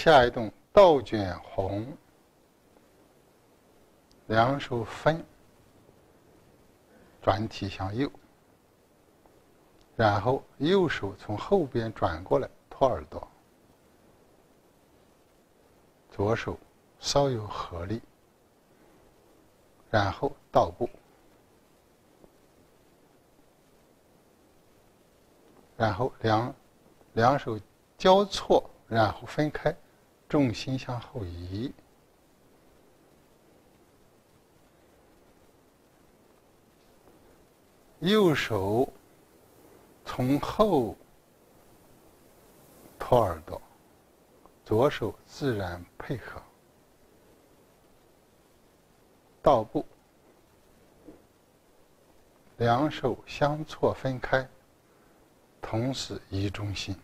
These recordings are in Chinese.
下一动倒卷红，两手分，转体向右，然后右手从后边转过来托耳朵，左手稍有合力，然后倒步，然后两手交错，然后分开，重心向后移。右手从后托耳朵，左手自然配合，倒步，两手相错分开，同时移中心。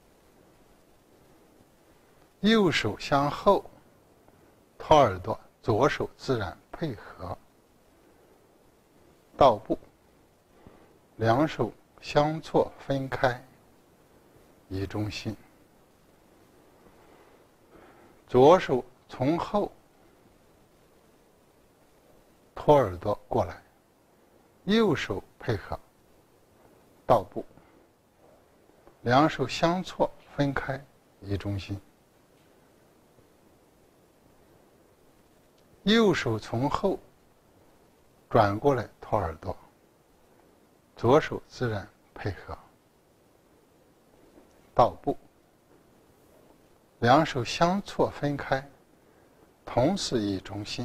右手向后托耳朵，左手自然配合，倒步，两手相错分开，移中心。左手从后托耳朵过来，右手配合，倒步，两手相错分开，移中心。右手从后转过来托耳朵，左手自然配合，倒步，两手相错分开，同时移中心。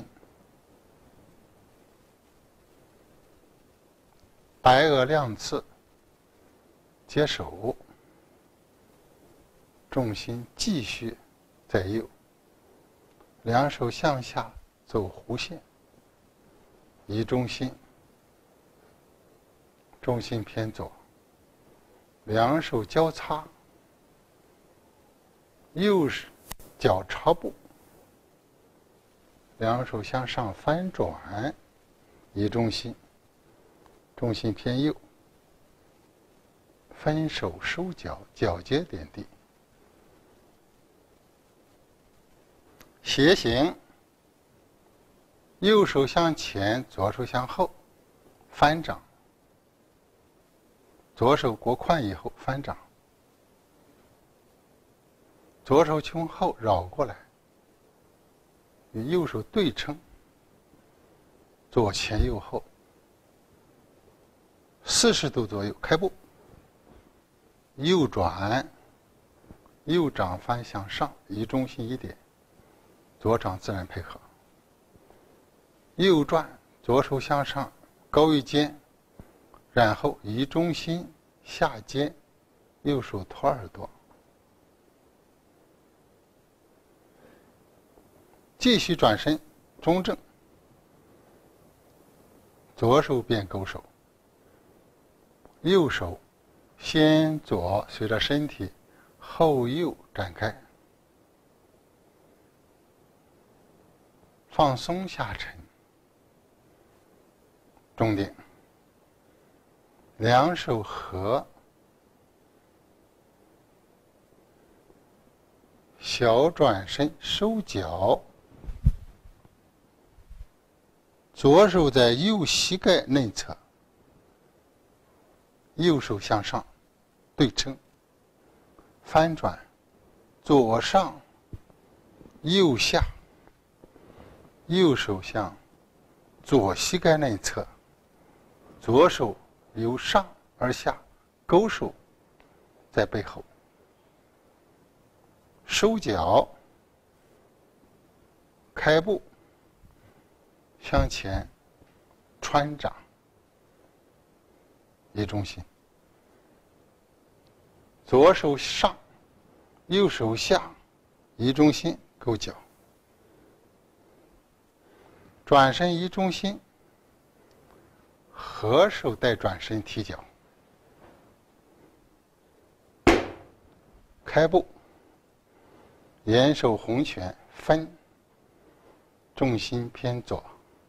白额亮刺，接手，重心继续在右，两手向下走弧线，移中心，重心偏左，两手交叉，右脚朝步，两手向上翻转，移中心，重心偏右，分手收脚，脚接点地，斜行，右手向前，左手向后，翻掌，左手过髋以后翻掌，左手从后绕过来，与右手对称，左前右后，40度左右开步，右转，右掌翻向上，移中心一点，左掌自然配合。右转，左手向上，高于肩，然后移中心下肩，右手托耳朵，继续转身中正，左手变勾手，右手先左随着身体后右展开，放松下沉，中点，两手合，小转身收脚，左手在右膝盖内侧，右手向上对称，翻转，左上右下，右手向左膝盖内侧，左手由上而下勾手在背后，收脚，开步，向前穿掌，移中心，左手上，右手下，移中心勾脚，转身移中心，合手带转身踢脚，开步，沿手红拳分，重心偏左，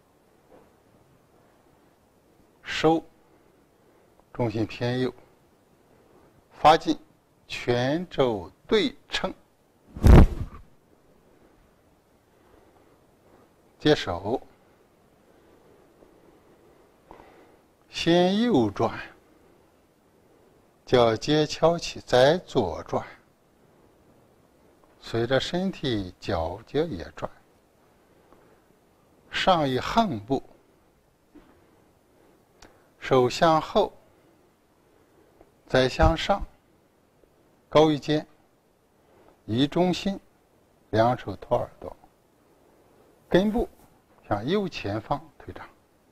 收，重心偏右，发劲，拳肘对称， 接手，先右转，脚尖翘起，再左转，随着身体脚尖也转。上一横步，手向后，再向上，高于肩，移中心，两手托耳朵，根部向右前方推长。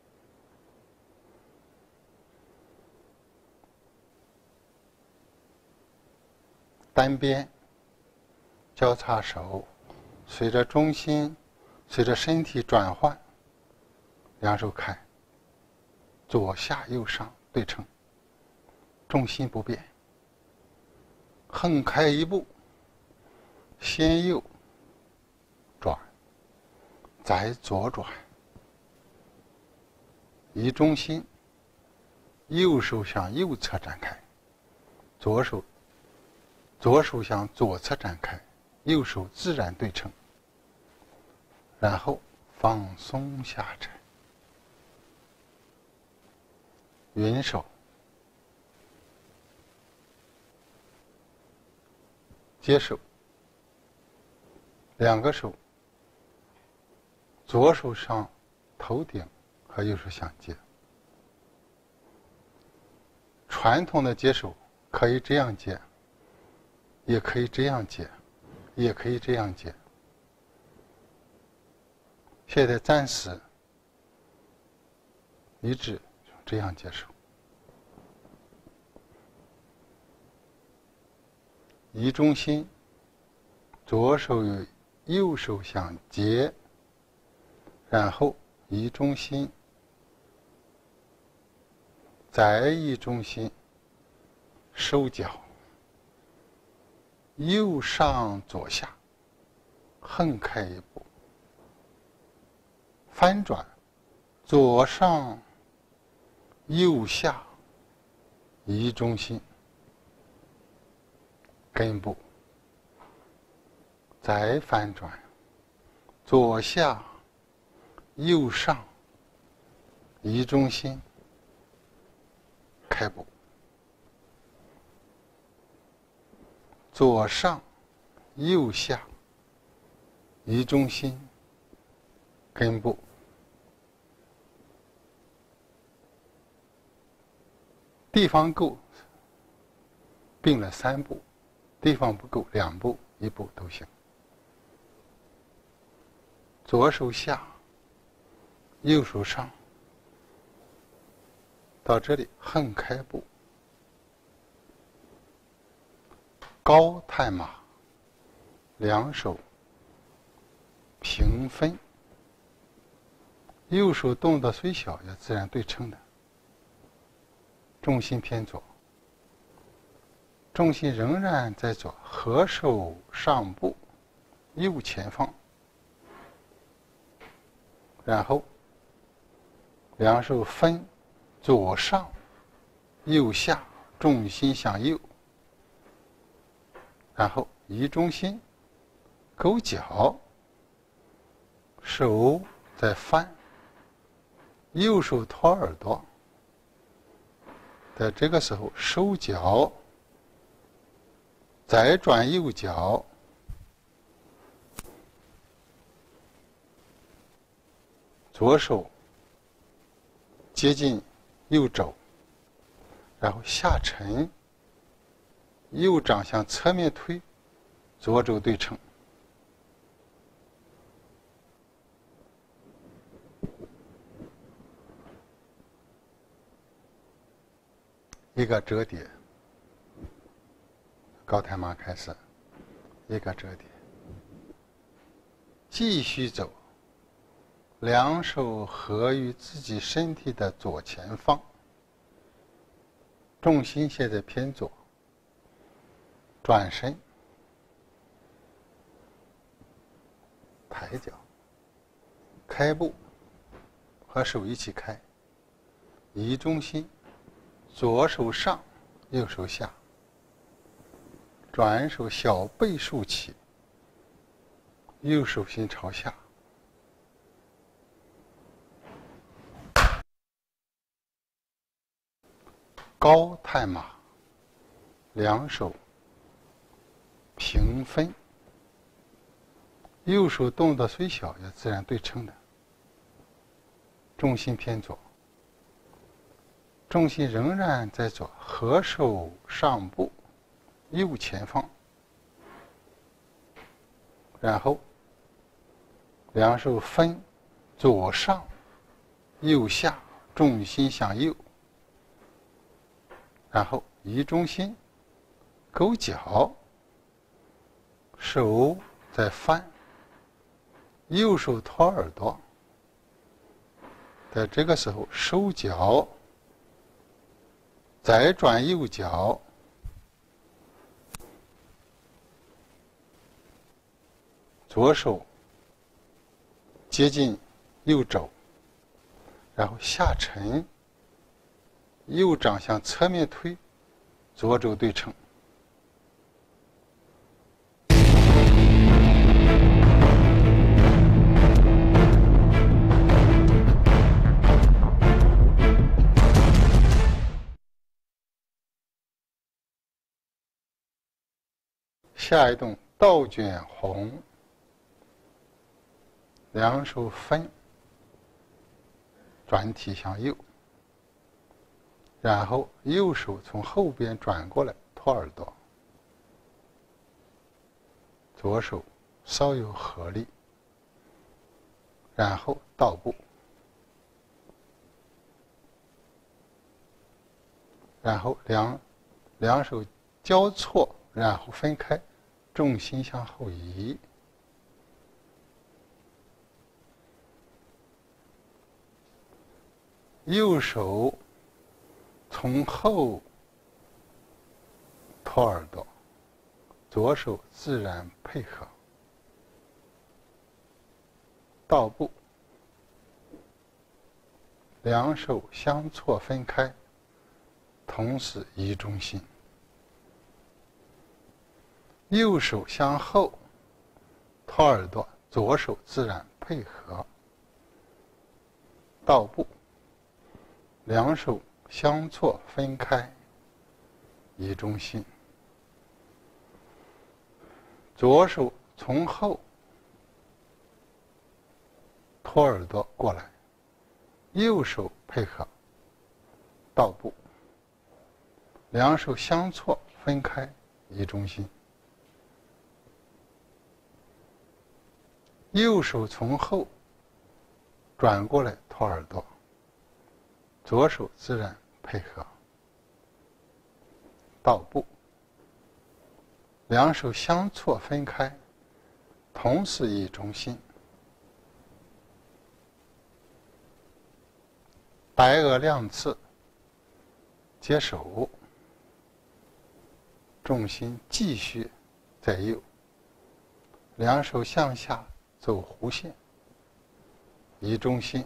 单边交叉手，随着中心，随着身体转换，两手开，左下右上对称，重心不变。横开一步，先右转，再左转，移中心，右手向右侧展开，左手向左侧展开，右手自然对称，然后放松下沉，云手，接手，两个手，左手上头顶和右手相接。传统的接手可以这样接，也可以这样接，也可以这样接。现在暂时一致这样接手，移中心，左手与右手相接，然后移中心，再移中心，收脚，右上左下，横开一步，翻转，左上右下，移中心，根部，再翻转，左下右上，移中心，开步，左上右下，移中心，根部，地方够并了3步，地方不够2步1步都行。左手下，右手上，到这里横开步，高探马，两手平分，右手动作虽小也自然对称的，重心偏左，重心仍然在左，合手上步，右前方，然后两手分，左上右下，重心向右，然后移中心，勾脚，手再翻，右手托耳朵，在这个时候收脚，再转右脚，左手接近右肘，然后下沉，右掌向侧面推，左肘对称。一个折叠，高探马开始，一个折叠，继续走，两手合于自己身体的左前方，重心现在偏左，转身，抬脚，开步，和手一起开，移中心，左手上，右手下，转手小背竖起，右手心朝下， 高探马，两手平分，右手动作虽小，也自然对称的。重心偏左，重心仍然在左，合手上步，右前方，然后两手分，左上右下，重心向右，然后移中心，勾脚，手再翻，右手托耳朵，在这个时候收脚，再转右脚，左手接近右肘，然后下沉，右掌向侧面推，左肘对称。下一动倒卷红，两手分，转体向右，然后右手从后边转过来托耳朵，左手稍有合力，然后倒步，然后两手交错，然后分开，重心向后移，右手从后托耳朵，左手自然配合，倒步，两手相错分开，同时移中心，右手向后托耳朵，左手自然配合，倒步，两手相错分开，移中心，左手从后托耳朵过来，右手配合，倒步，两手相错分开，移中心，右手从后转过来托耳朵，左手自然配合，倒步，两手相错分开，同时移中心，白额亮刺，接手，重心继续在右，两手向下走弧线，移中心，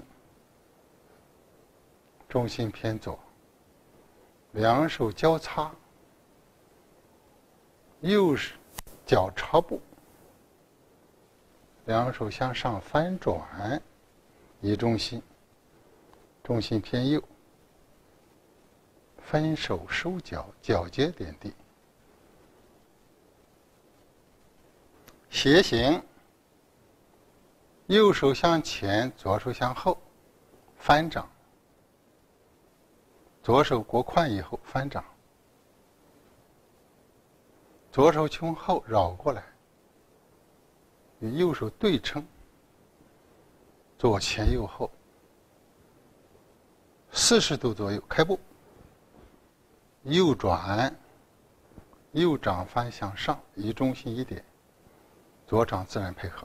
重心偏左，两手交叉，右脚朝步，两手向上翻转，移中心，重心偏右，分手收脚，脚接点地，斜行，右手向前，左手向后，翻掌，左手过髋以后翻掌，左手从后绕过来，与右手对称，左前右后，40度左右开步，右转，右掌翻向上，移中心1点，左掌自然配合，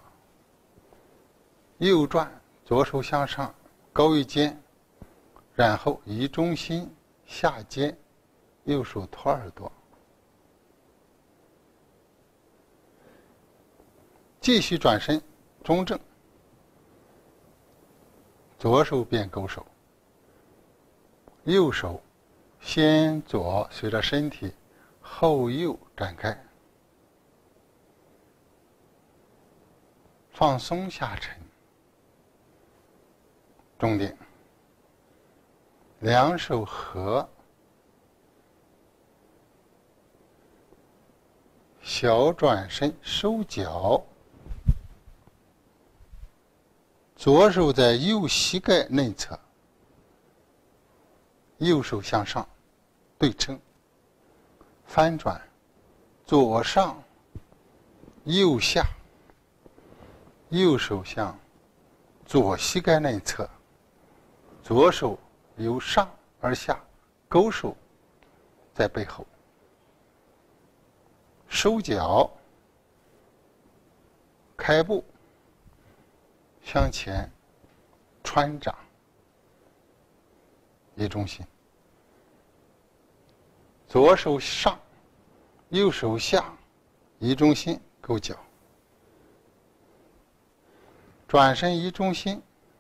右转，左手向上高于肩，然后移中心下肩，右手托耳朵，继续转身中正，左手变勾手，右手先左随着身体后右展开，放松下沉，重点，两手合， 小转身收脚，左手在右膝盖内侧，右手向上对称，翻转，左上右下，右手向左膝盖内侧，左手由上而下勾手在背后，收脚，开步，向前穿掌，移中心，左手上，右手下，移中心勾脚，转身移中心，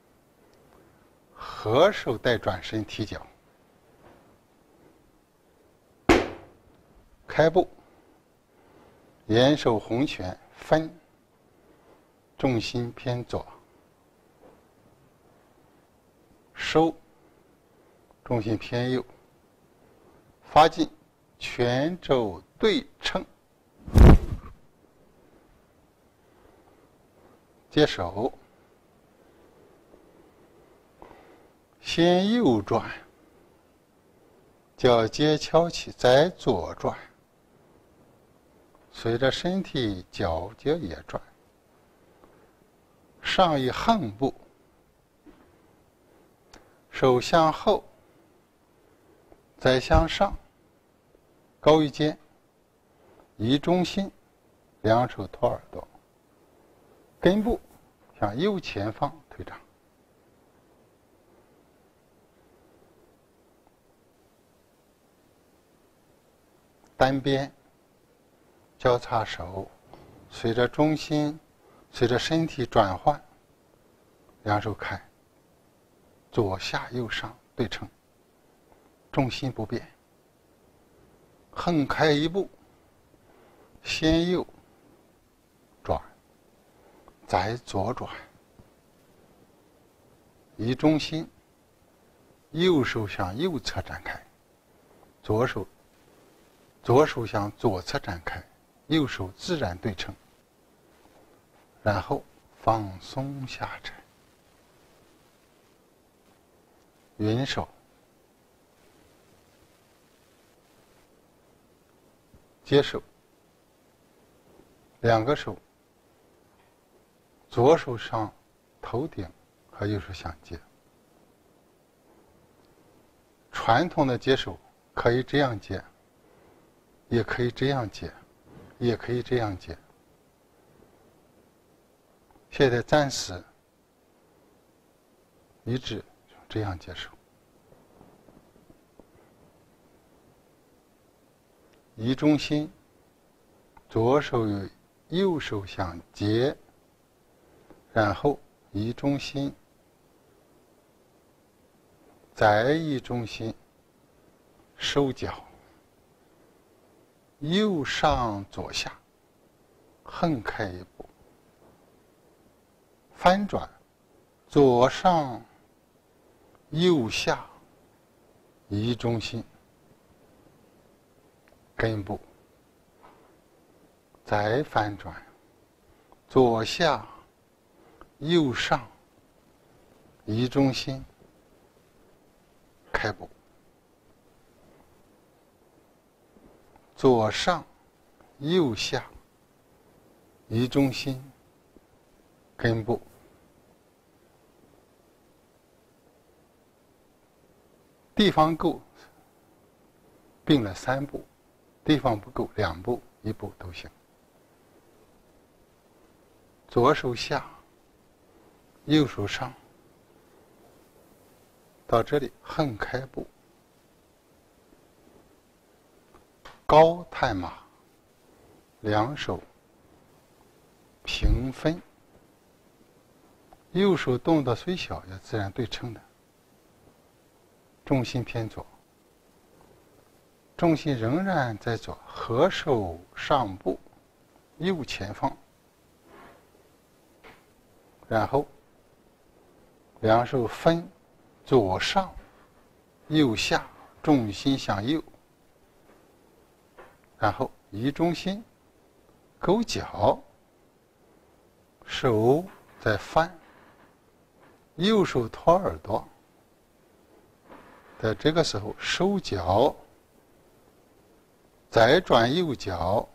合手带转身踢脚，开步，沿手红拳分，重心偏左，收，重心偏右，发劲，拳肘对称，接手，先右转，脚尖翘起，再左转，随着身体脚尖也转，上一横步，手向后，再向上，高于肩，移中心，两手托耳朵，根部向右前方推掌，单边交叉手，随着中心，随着身体转换，两手开，左下右上对称，重心不变，横开一步，先右转，再左转，移中心，右手向右侧展开，左手向左侧展开，右手自然对称，然后放松下沉，云手，接手，两个手，左手上头顶和右手相接。传统的接手可以这样接，也可以这样接，也可以这样接。现在暂时一致这样接手，移中心，左手与右手相接，然后移中心，再移中心，收脚，右上左下，横开一步，翻转，左上右下，移中心，根部，再翻转，左下右上，移中心，开步，左上右下，移中心，根部，地方够并了3步，地方不够2步1步都行。左手下，右手上，到这里横开步，高探马，两手平分，右手动作虽小也自然对称的，重心偏左，重心仍然在左，合手上步，右前方，然后两手分，左上右下，重心向右，然后移中心， 勾脚，手在翻，右手托耳朵。在这个时候收脚，再转右脚，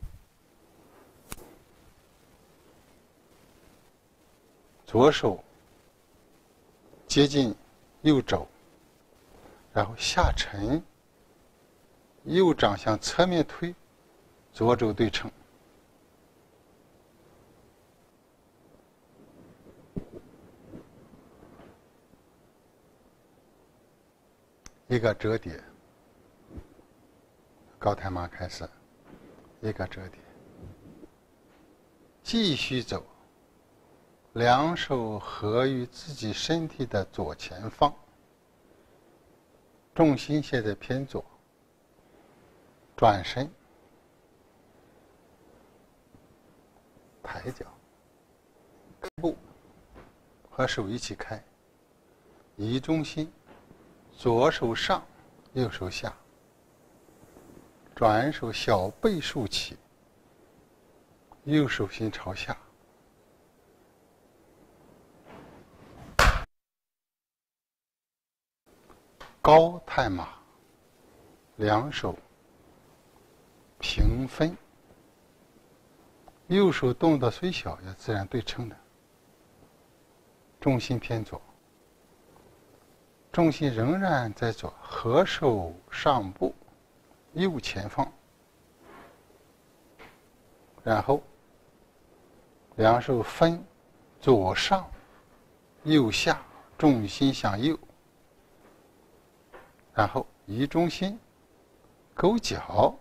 左手接近右肘，然后下沉，右掌向侧面推，左肘对称。一个折叠，高抬马开始，一个折叠，继续走，两手合于自己身体的左前方，重心现在偏左，转身，抬脚，步和手一起开，移中心。左手上，右手下，转手小背竖起，右手心朝下，高探马，两手平分，右手动作虽小，也自然对称的，重心偏左。重心仍然在左，合手上步，右前方，然后两手分，左上，右下，重心向右，然后移中心，勾脚，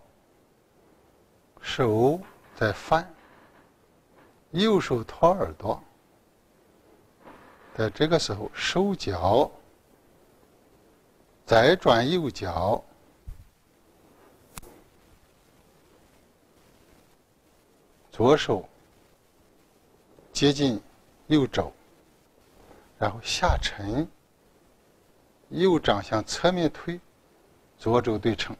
手在翻，右手托耳朵，在这个时候收脚。再转右脚，左手接近右肘，然后下沉，右掌向侧面推，左肘对称。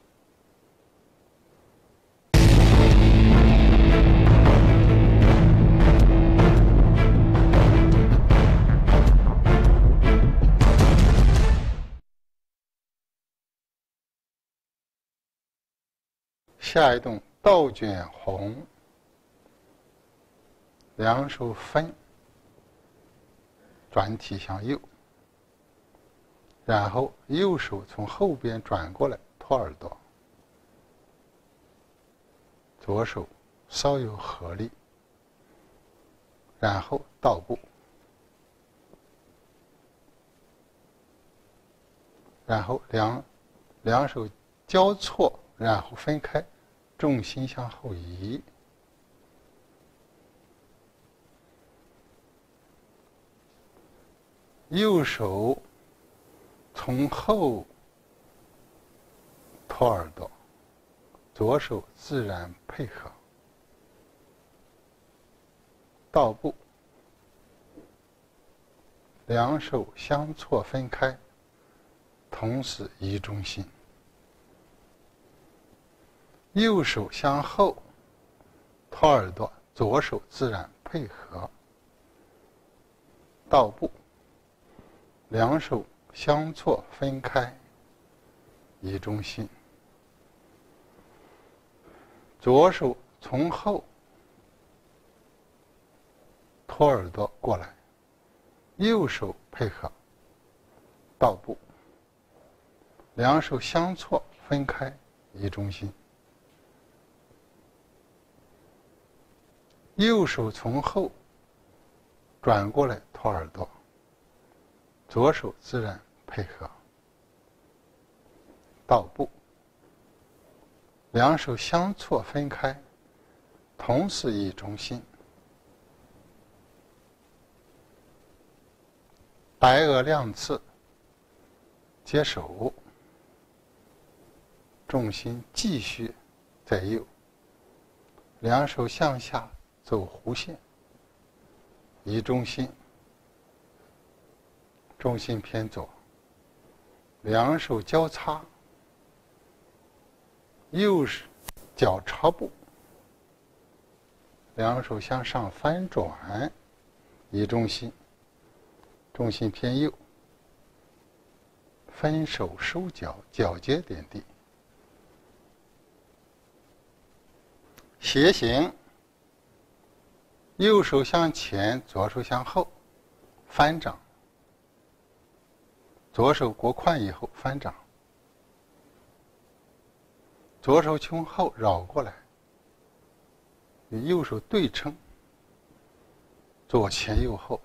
下一动倒卷红，两手分，转体向右，然后右手从后边转过来托耳朵，左手稍有合力，然后倒步，然后两手交错，然后分开，重心向后移，右手从后托耳朵，左手自然配合，倒步，两手相错分开，同时移中心。右手向后托耳朵，左手自然配合，倒步，两手相错分开，移中心。左手从后托耳朵过来，右手配合，倒步，两手相错分开，移中心。右手从后转过来托耳朵，左手自然配合，倒步，两手相错分开，同时移中心。白额亮刺，接手，重心继续在右，两手向下走弧线，移中心，重心偏左，两手交叉，右脚朝步， 两手向上翻转，移中心，重心偏右，分手收脚，脚接点地，斜行，右手向前，左手向后，翻掌，左手过髋以后翻掌，左手从后绕过来，与右手对称，左前右后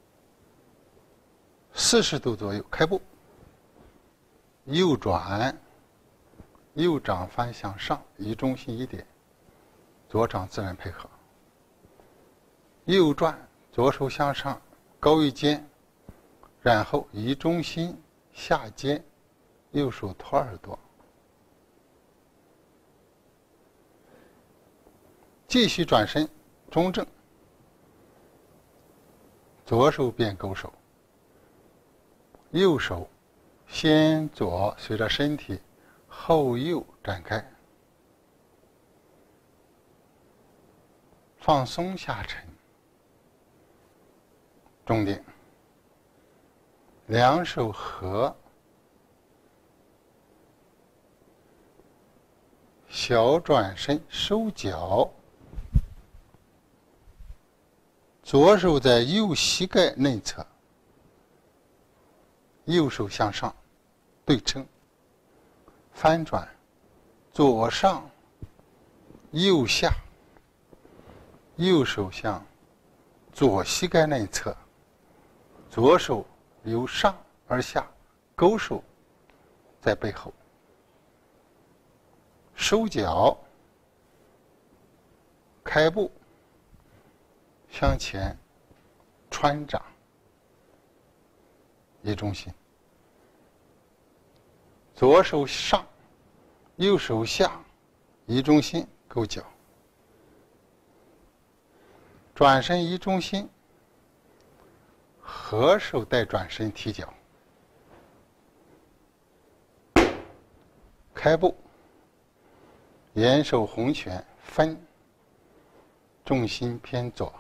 ，40度左右开步，右转，右掌翻向上，移中心1点，左掌自然配合。右转，左手向上，高于肩，然后移中心下肩，右手托耳朵。继续转身，中正，左手变勾手，右手先左随着身体后右展开，放松下沉，重点，两手合，小转身收脚，左手在右膝盖内侧，右手向上对称，翻转，左上右下，右手向左膝盖内侧，左手由上而下勾手在背后，收脚，开步，向前穿掌，移中心，左手上，右手下，移中心勾脚，转身移中心，合手带转身踢脚，开步，沿手红拳分，重心偏左，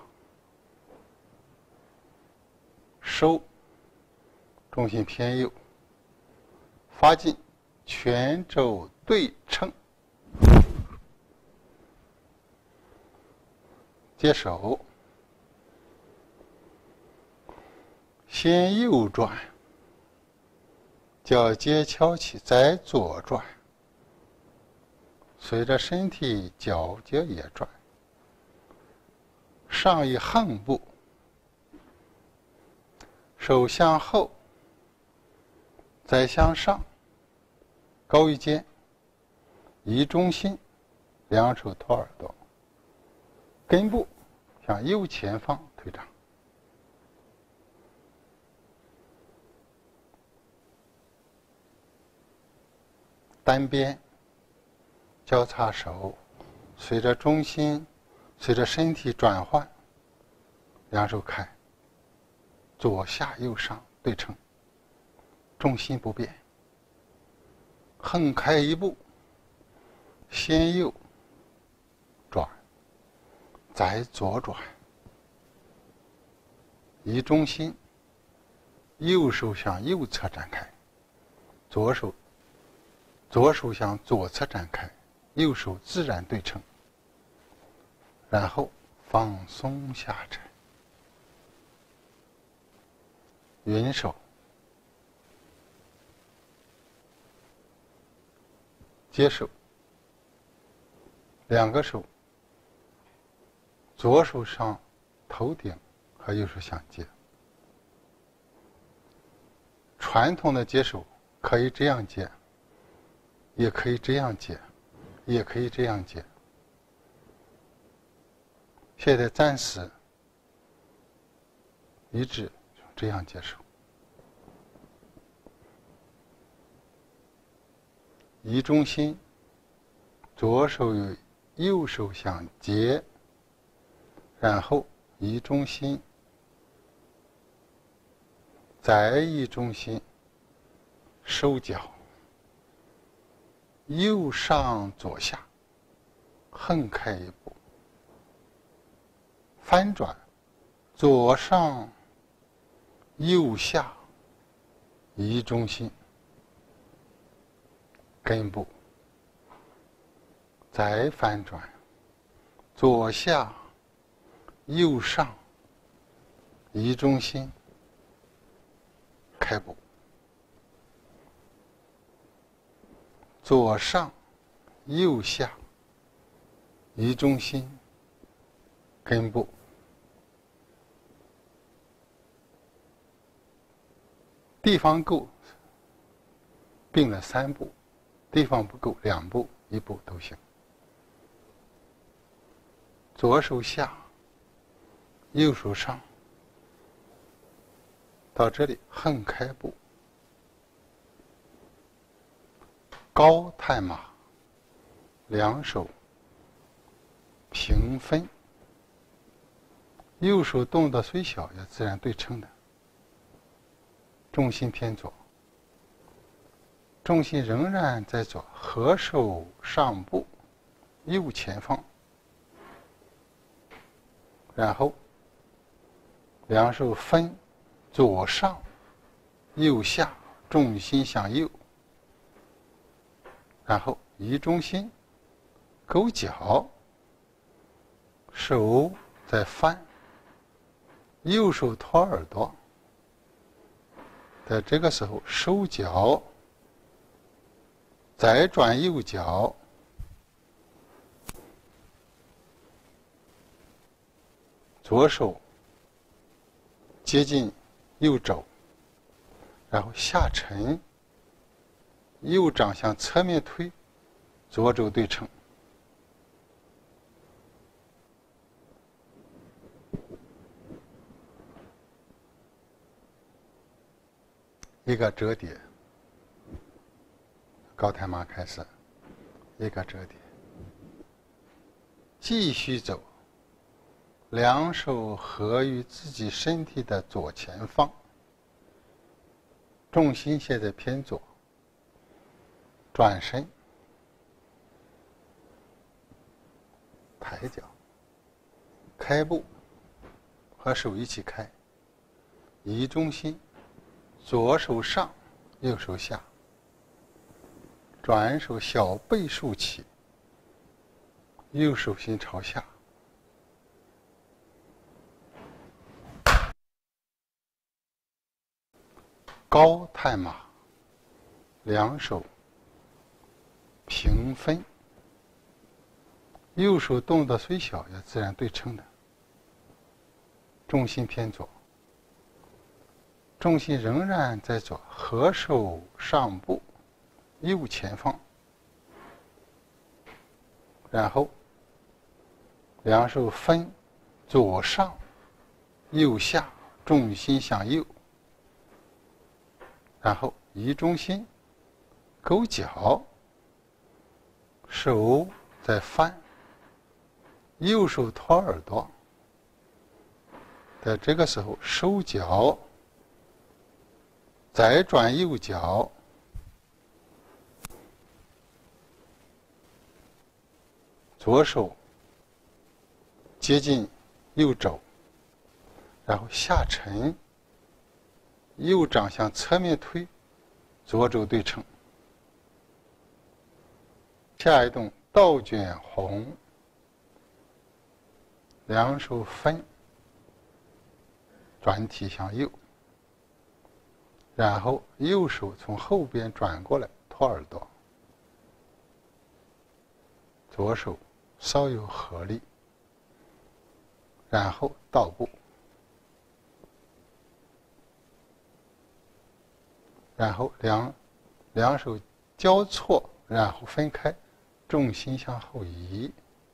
收，重心偏右，发劲，拳肘对称，接手，先右转，脚接翘起，再左转，随着身体脚接也转，上一横步，手向后，再向上，高于肩，移中心，两手托耳朵，根部向右前方推掌，单边交叉手，随着中心，随着身体转换，两手开，左下右上对称，重心不变，横开一步，先右转，再左转，移中心，右手向右侧展开，左手向左侧展开，右手自然对称，然后放松下沉，云手，接手，两个手，左手上头顶和右手相接。传统的接手可以这样接，也可以这样接，也可以这样接。现在暂时一致这样接手，移中心，左手与右手相接，然后移中心，再移中心，收脚，右上左下，横开一步， 翻转，左上右下移中心，根部，再翻转，左下右上移中心，开部，左上右下移中心，根部，地方够并了3步，地方不够2步1步都行。左手下，右手上，到这里横开步，高探马，两手平分，右手动作虽小，也自然对称的。重心偏左，重心仍然在左，合手上步，右前方，然后两手分，左上右下，重心向右，然后移中心，勾脚，手再翻，右手托耳朵，在这个时候收脚，再转右脚，左手接近右肘，然后下沉，右掌向侧面推，左肘对称。一个折叠，高探马开始，一个折叠，继续走，两手合于自己身体的左前方，重心现在偏左，转身，抬脚，开步，和手一起开，移中心，左手上，右手下，转手小背竖起，右手心朝下，高探马，两手平分，右手动作虽小，也自然对称的。重心偏左，重心仍然在左，合手上步，右前方，然后两手分，左上右下，重心向右，然后移中心，勾脚，手再翻，右手托耳朵，在这个时候收脚，再转右脚，左手接近右肘，然后下沉，右掌向侧面推，左肘对称。下一动倒卷红，两手分，转体向右，然后右手从后边转过来托耳朵，左手稍有合力，然后倒步，然后两手交错，然后分开，重心向后移，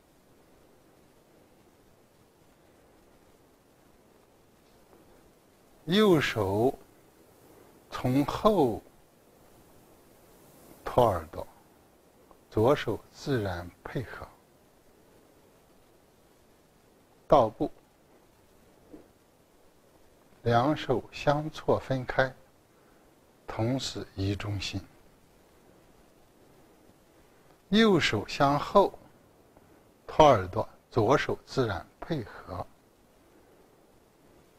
右手从后托耳朵，左手自然配合，倒步，两手相错分开，同时移中心，右手向后托耳朵，左手自然配合，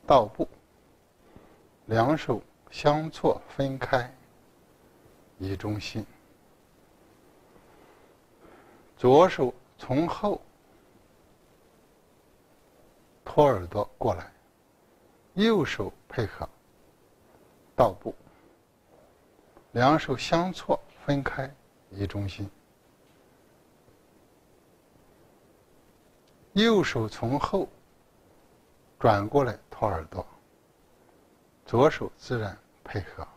倒步，两手相错分开，移中心。左手从后托耳朵过来，右手配合，倒步，两手相错分开，移中心。右手从后转过来托耳朵，左手自然配合，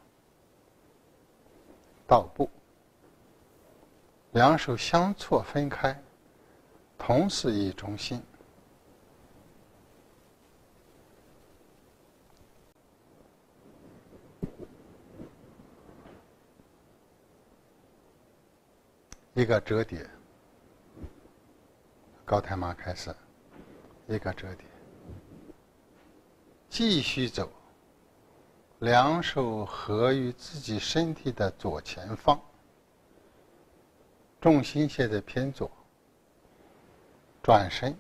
倒步，两手相错分开，同时移中心。一个折叠，高抬马开始，一个折叠，继续走，两手合于自己身体的左前方，重心现在偏左，转身，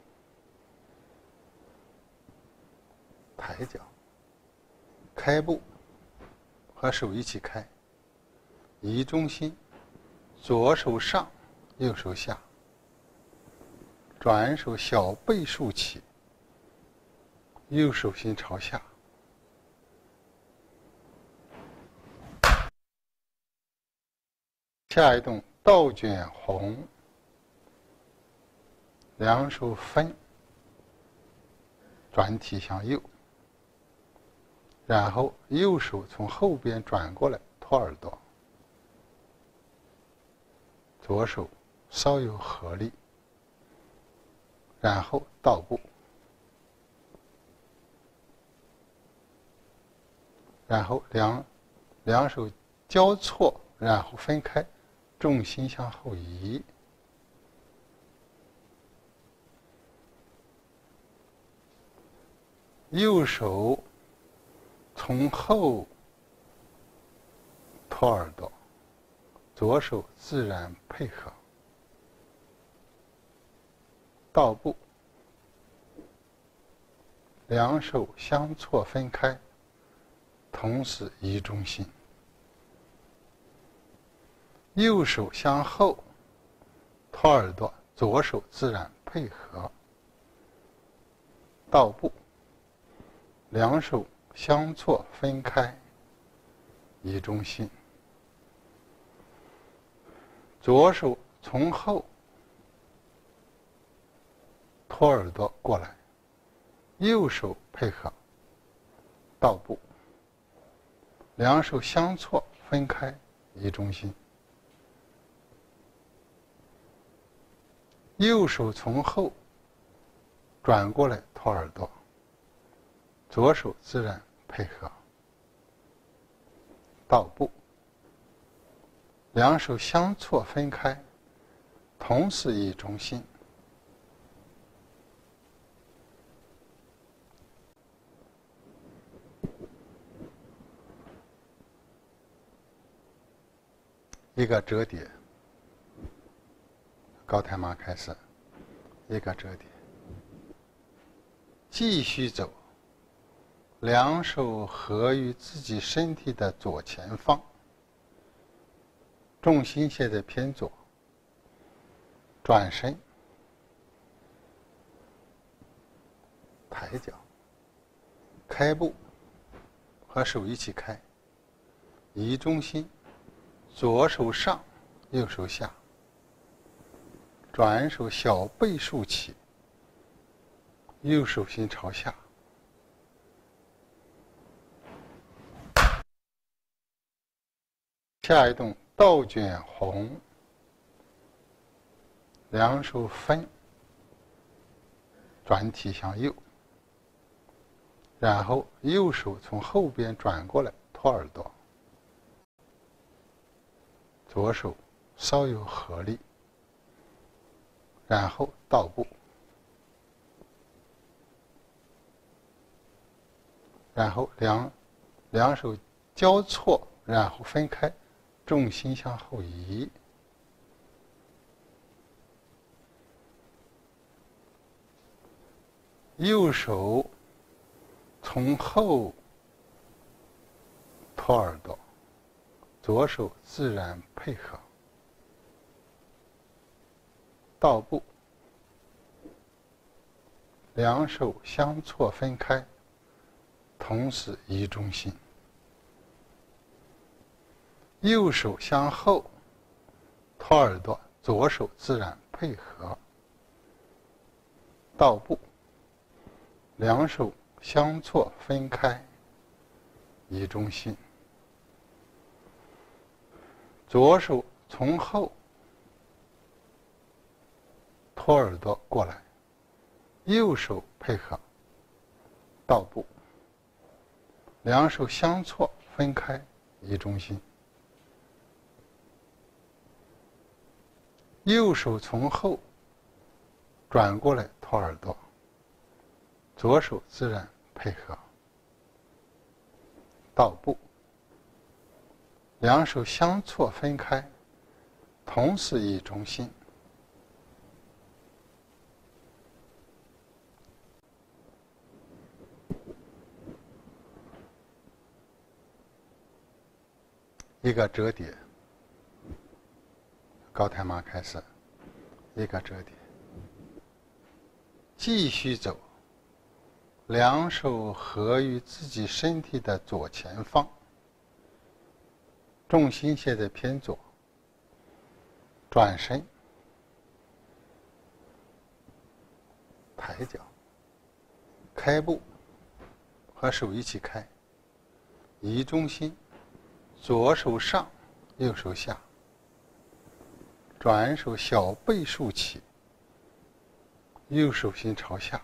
抬脚，开步，和手一起开，移中心，左手上，右手下，转手小背竖起，右手心朝下。下一动倒卷红，两手分，转体向右，然后右手从后边转过来托耳朵，左手稍有合力，然后倒步，然后两手交错，然后分开，重心向后移，右手从后托耳朵，左手自然配合，倒步，两手相错分开，同时移中心。右手向后托耳朵，左手自然配合，倒步，两手相错分开，移中心。左手从后托耳朵过来，右手配合，倒步，两手相错分开，移中心。右手从后转过来托耳朵，左手自然配合，倒步，两手相错分开，同时移中心。一个折叠，高抬马开始，一个折叠，继续走，两手合于自己身体的左前方，重心现在偏左，转身，抬脚，开步，和手一起开，移中心，左手上，右手下，转手小背竖起，右手心朝下。下一动倒卷红，两手分，转体向右，然后右手从后边转过来托耳朵，左手稍有合力，然后倒步，然后两手交错，然后分开，重心向后移，右手从从后托耳朵，左手自然配合，倒步，两手相错分开，同时移中心。右手向后托耳朵，左手自然配合，倒步，两手相错分开，移中心。左手从后托耳朵过来，右手配合，倒步，两手相错分开，移中心。右手从后转过来托耳朵，左手自然配合，倒步，两手相错分开，同时移中心。一个折叠，高抬马开始，一个折叠，继续走，两手合于自己身体的左前方，重心现在偏左，转身，抬脚，开步，和手一起开，移中心，左手上，右手下，转手小背竖起，右手心朝下，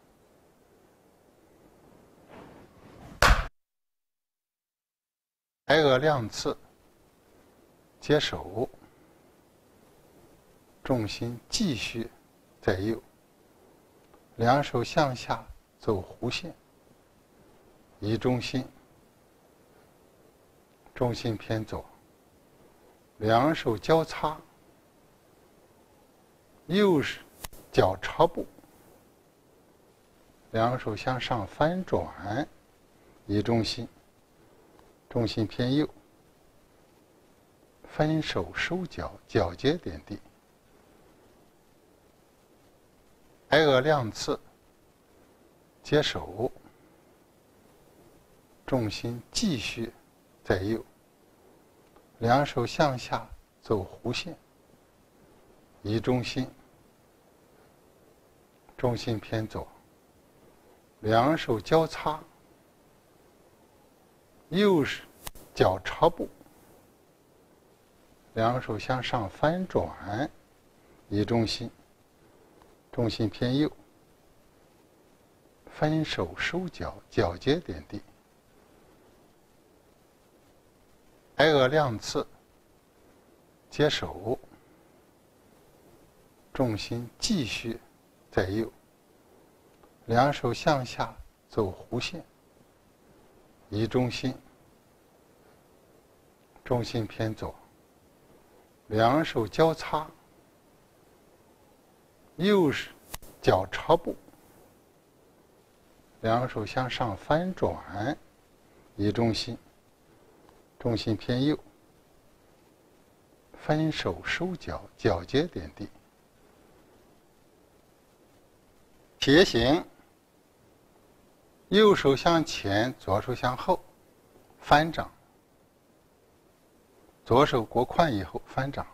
抬额亮刺，接手，重心继续在右，两手向下走弧线，移中心，重心偏左，两手交叉，右脚插步，两手向上翻转，移中心，重心偏右，分手收脚，脚接点地，抬额亮刺，接手，重心继续在右，两手向下走弧线，移中心，重心偏左，两手交叉，右脚插步，两手向上翻转，移中心，重心偏右，分手收脚，脚接点地，抬额亮刺，接手，重心继续在右，两手向下走弧线，移中心，重心偏左，两手交叉，右脚插步，两手向上翻转，移中心，重心偏右，分手收脚，脚接点地，斜行，右手向前，左手向后，翻掌，左手过髋以后翻掌，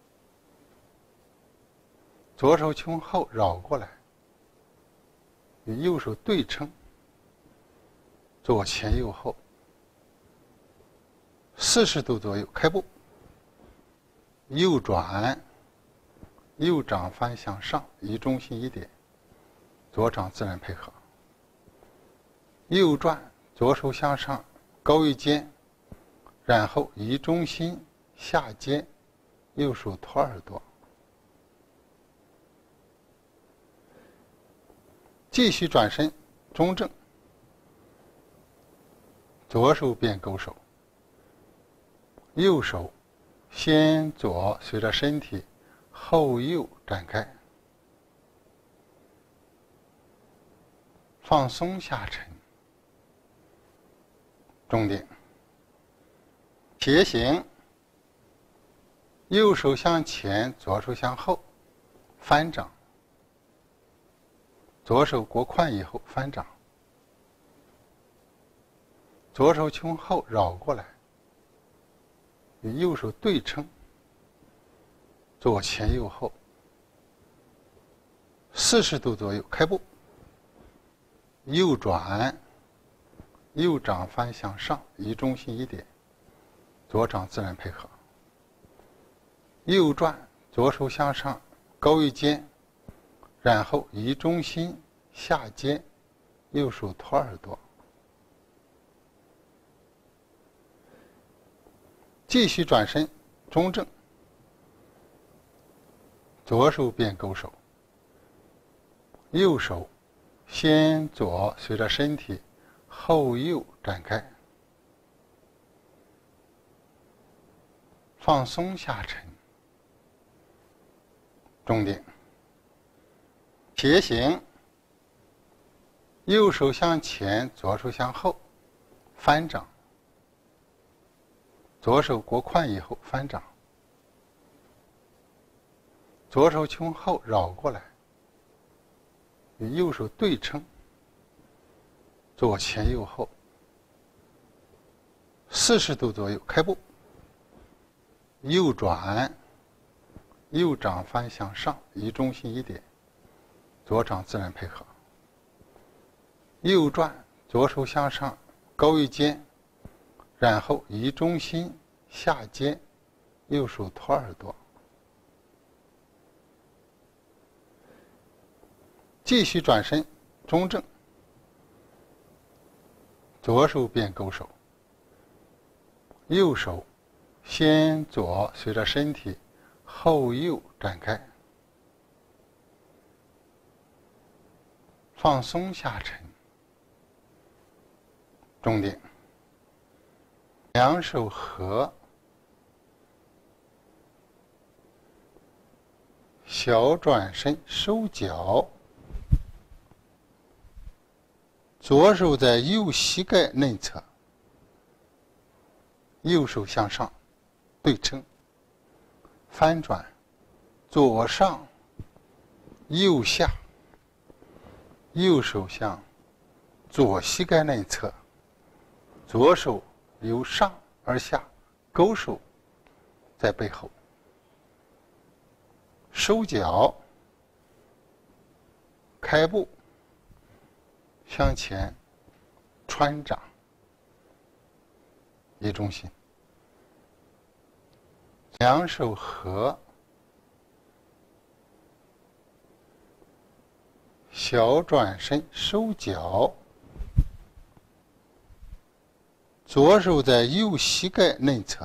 左手从后绕过来，与右手对称，左前右后，40度左右开步，右转，右掌翻向上，移中心1点，左掌自然配合，右转，左手向上高于肩，然后移中心下肩，右手托耳朵，继续转身中正，左手变勾手，右手先左随着身体后右展开，放松下沉， 重点。斜行，右手向前，左手向后，翻掌。左手过髋以后翻掌，左手从后绕过来，与右手对称，左前右后，40度左右开步。右转，右掌翻向上，移中心1点，左掌自然配合。右转，左手向上，高于肩，然后移中心下肩，右手托耳朵。继续转身，中正，左手变勾手，右手先左随着身体后右展开，放松下沉。重点。斜行，右手向前，左手向后，翻掌。左手过髋以后翻掌，左手从后绕过来，与右手对称，左前右后，40度左右开步。右转，右掌翻向上，移中心1点，左掌自然配合。右转，左手向上，高于肩，然后移中心下肩，右手托耳朵。继续转身，中正，左手变勾手，右手先左随着身体后右展开，放松下沉。重点。两手合，小转身收脚，左手在右膝盖内侧，右手向上对称，翻转，左上右下，右手向左膝盖内侧，左手由上而下勾手在背后，收脚，开步，向前穿掌，移中心，两手合，小转身收脚，左手在右膝盖内侧，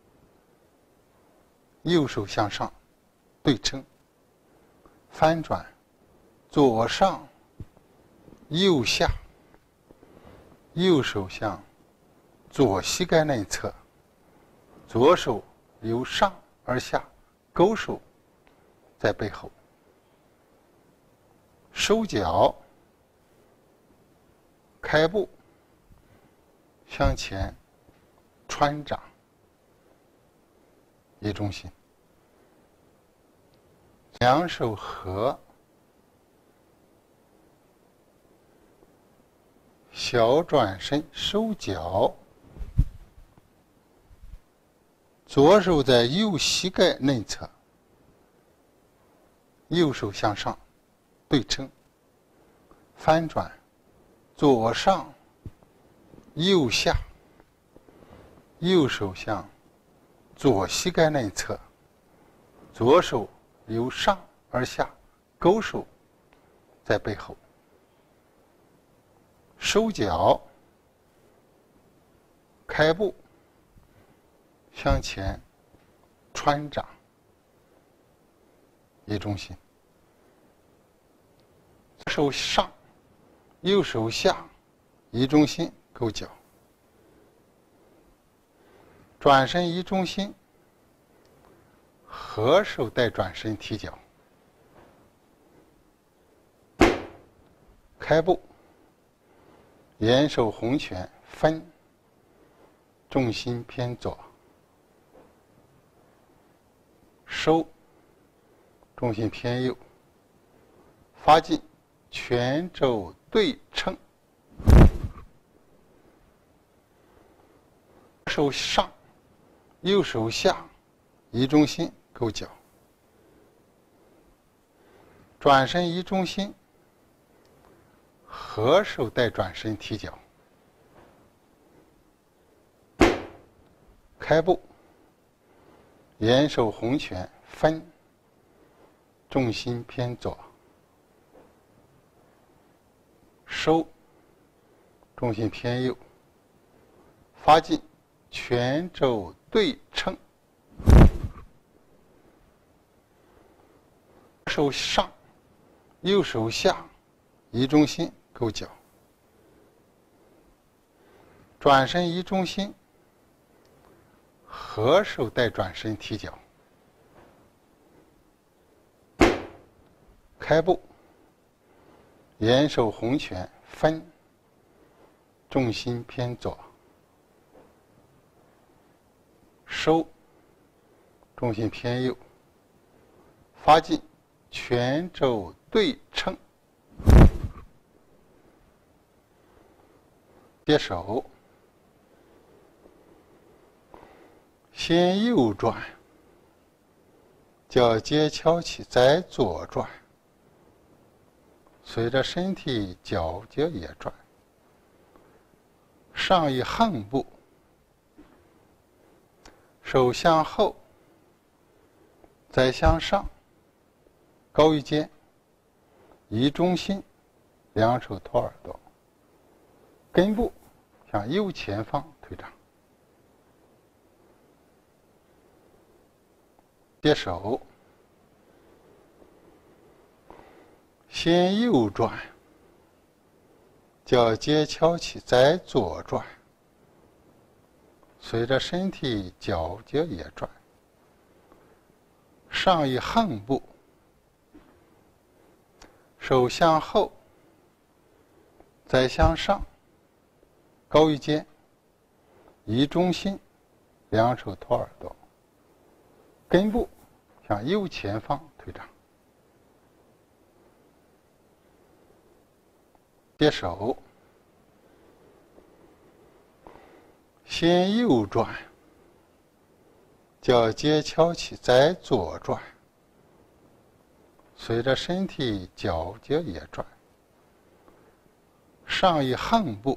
右手向上对称，翻转，左上右下，右手向左膝盖内侧，左手由上而下勾手在背后，收脚，开步，向前穿掌，移中心，两手合，小转身收脚，左手在右膝盖内侧，右手向上对称，翻转，左上右下，右手向左膝盖内侧，左手由上而下勾手在背后，收脚，开步，向前穿掌，移中心，手上右手下，移中心勾脚，转身移中心，合手带转身提脚，开步，沿手红拳分， 重心偏左，收，重心偏右，发劲，全肘对称，手上，右手下，移中心勾脚，转身移中心，合手带转身提脚，开步，沿手红拳分，重心偏左，收，重心偏右，发劲，全肘对称，手上，右手下，移中心勾脚，转身移中心，合手带转身提脚，开步，沿手红拳分，重心偏左，收，重心偏右，发劲，全肘对称，接手，先右转，脚接翘起，再左转，随着身体脚尖也转，上一横步，手向后，再向上，高于肩，移中心，两手托耳朵，根部向右前方推长，接手，先右转，脚接翘起，再左转，随着身体脚尖也转，上一横步，手向后，再向上，高于肩，移中心，两手托耳朵，根部向右前方推长，接手，先右转，脚接翘起，再左转，随着身体脚尖也转，上一横步，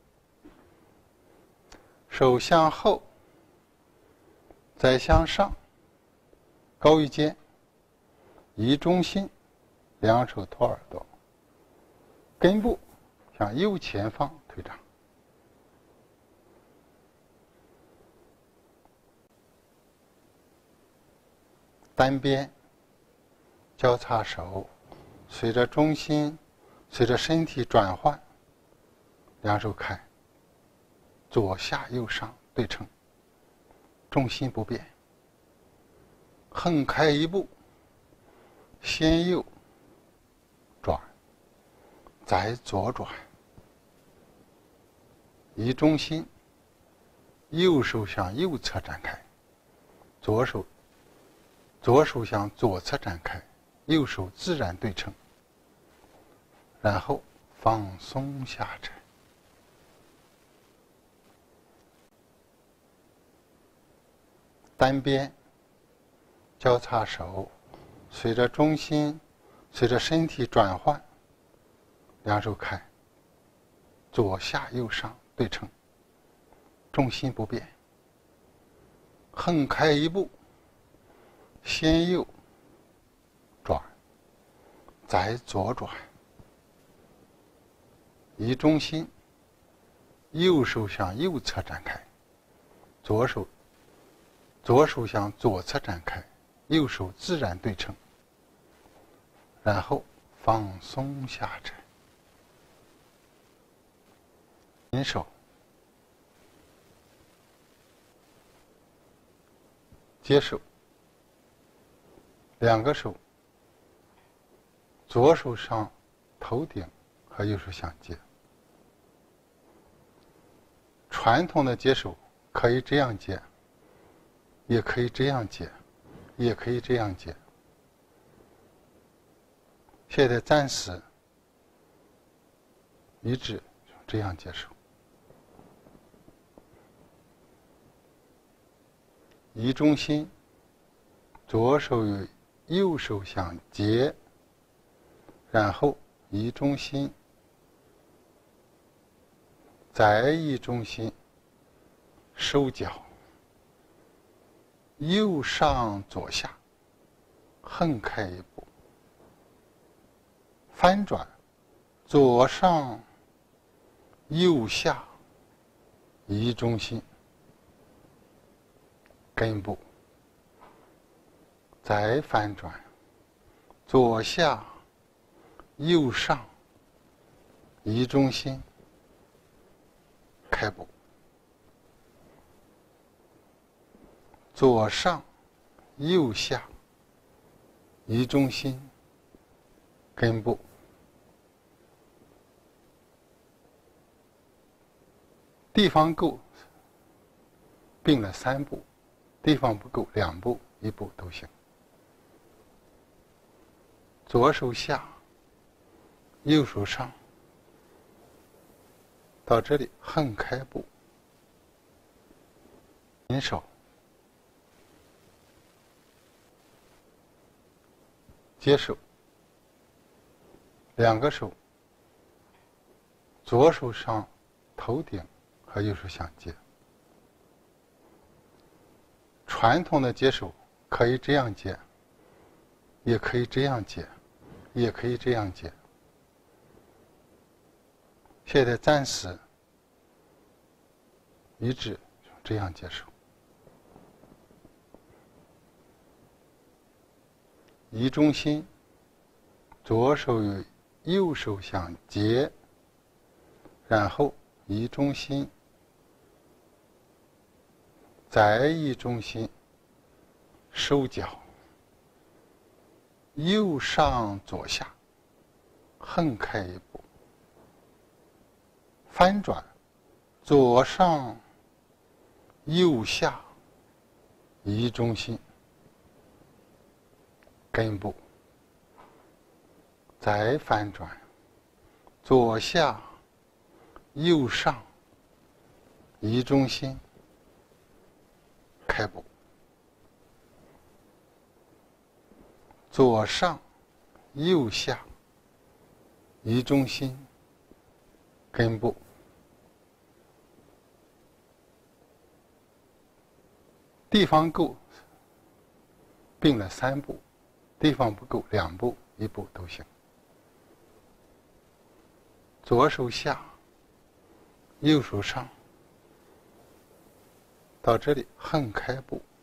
手向后，再向上，高于肩，移中心，两手托耳朵，根部向右前方推长，单边交叉手，随着中心，随着身体转换，两手开，左下右上对称，重心不变，横开一步，先右转，再左转，移中心，右手向右侧展开，左手向左侧展开，右手自然对称，然后放松下沉。单边交叉手，随着中心，随着身体转换，两手开，左下右上对称，重心不变，横开一步，先右转，再左转，移中心，右手向右侧展开，左手向左侧展开，右手自然对称，然后放松下沉。引手，接手，两个手，左手上头顶和右手相接。传统的接手可以这样接，也可以这样接，也可以这样接。现在暂时一直这样接手。移中心，左手与右手相接，然后移中心，再移中心，收脚，右上左下，横开一步，翻转，左上右下，移中心，根部，再翻转，左下右上，移中心，开步，左上右下，移中心，根部，地方够并了3步，地方不够2步1步都行。左手下，右手上，到这里横开步，紧手，接手，2个手，左手上头顶和右手相接。传统的接手可以这样接，也可以这样接，也可以这样接。现在暂时一直这样接手。移中心，左手与右手相接，然后移中心，再移中心，收脚，右上左下，横开一步，翻转，左上右下，移中心，根部，再翻转，左下右上，移中心，开步，左上右下，移中心，根部，地方够并了3步，地方不够2步1步都行。左手下，右手上，到这里横开步，